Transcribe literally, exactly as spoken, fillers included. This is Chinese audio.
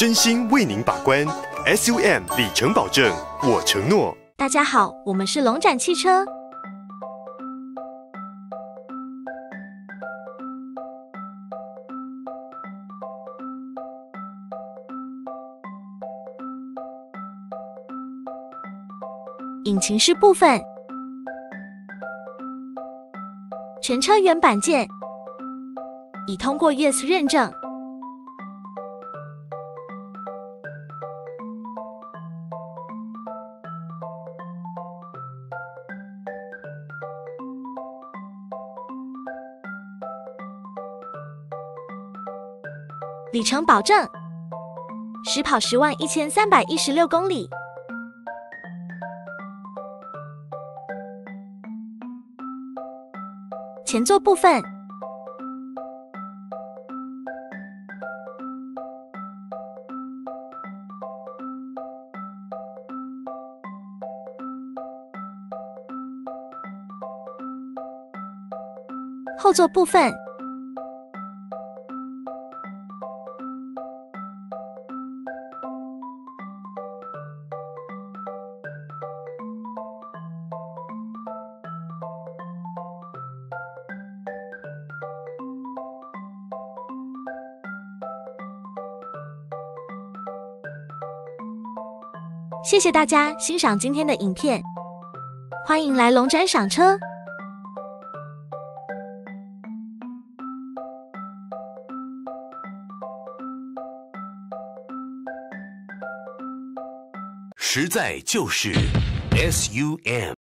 真心为您把关。S U M 里程保证，我承诺。 大家好，我们是龙展汽车。引擎室部分，全车原版件已通过 Yes 认证。里程保证，实跑十万一千三百一十六公里。前座部分，后座部分，谢谢大家欣赏今天的影片，欢迎来龙展赏车。 实在就是 S U M。